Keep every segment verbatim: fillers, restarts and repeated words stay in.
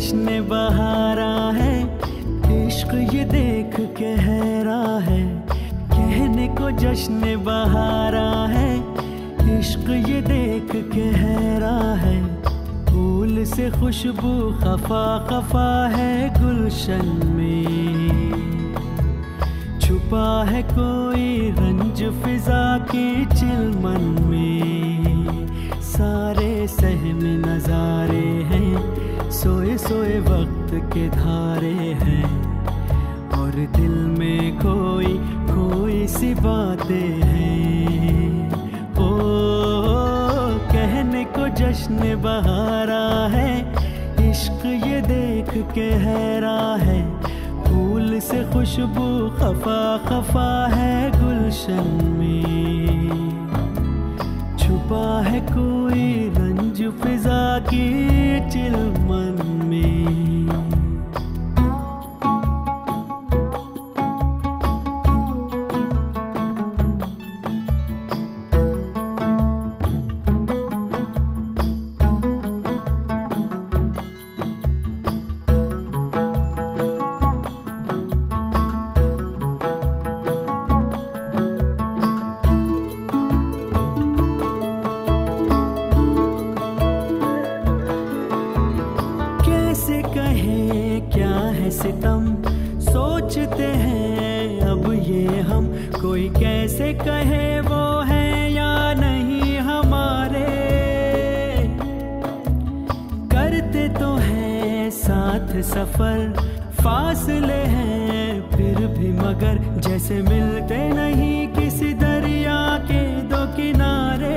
जश्न बहारा है, इश्क ये देख के हैरा है। कहने को जश्न बहारा है, इश्क ये देख के हैरा है। फूल से खुशबू खफा खफा है गुलशन में, छुपा है कोई रंज फिजा की चिलमन में। सारे सहम नजारे हैं, सोए सोए वक्त के धारे हैं, और दिल में कोई कोई सी बातें हैं। ओ कहने को जश्न बहारा है, इश्क ये देख के हैरा है। फूल से खुशबू खफा खफा है गुलशन में, छुपा है कोई रंज फिजा की चिलमन में। सितम सोचते हैं अब ये हम, कोई कैसे कहे वो है या नहीं हमारे। करते तो हैं साथ सफर, फासले हैं फिर भी मगर, जैसे मिलते नहीं किसी दरिया के दो किनारे।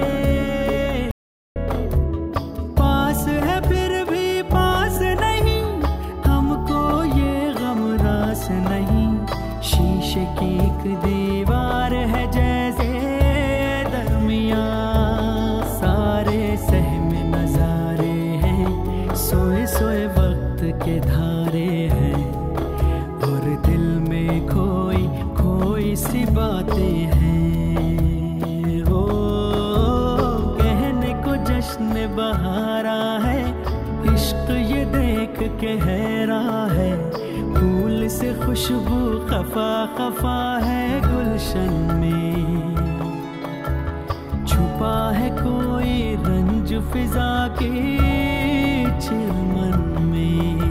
पास है फिर भी पास नहीं, हमको ये गम रास नहीं। शीशे की एक दीवार है जैसे दरमियां, सारे सहम नजारे हैं, सोए सोए वक्त के धारे हैं, और दिल में खोई खोई सी बातें हैं। ओ कहने को जश्न बहारा है, इश्क ये देख के हैरा है। फूल से खुशबू खफा खफा है गुलशन में, छुपा है कोई रंज फिजा के चिलमन में।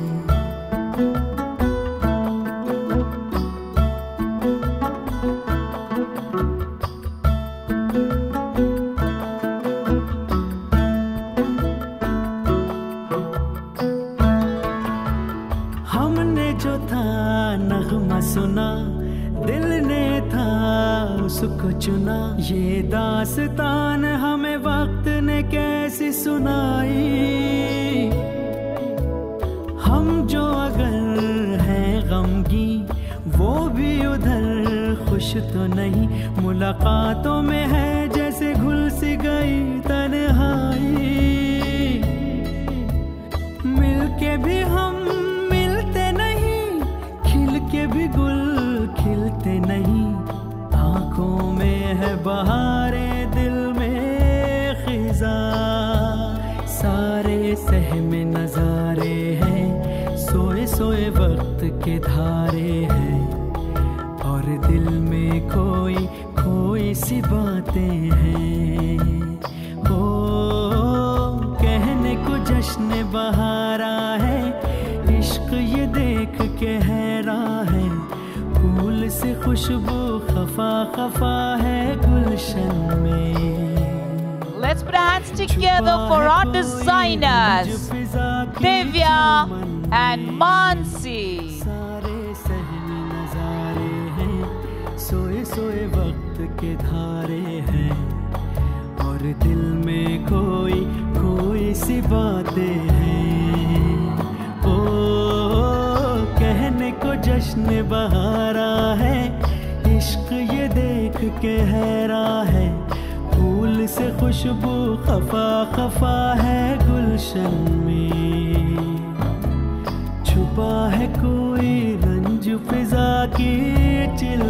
हमने जो था नगमा सुना, दिल ने था उसको चुना। ये दास्तान हमें वक्त ने कैसी सुनाई। हम जो अगर हैं गमगी, वो भी उधर खुश तो नहीं। मुलाकातों में है जैसे घुल सी गई तन्हाई। मिलके भी हम के भी गुल खिलते नहीं। आंखों में है बहारे, दिल में खिजा। सारे सहम नजारे हैं, सोए सोए वक्त के धारे हैं, और दिल में खोई खोई सी बातें हैं। ओ कहने को जश्न बहारा है, इश्क ये देख के हैरा है। फूल से खुशबू खफा खफा है गुलशन में। Let's put our hands together for our designers, Divya and Mansi. सारे सहम नजारे हैं, सोए सोए वक्त के धारे हैं, और दिल में कोई कोई सी बातें हैं। ओ कहने को जश्न बहारा है, इश्क ये देख के हैरा है। फूल से खुशबू खफा खफा है गुलशन में, छुपा है कोई रंज फिजा की चिल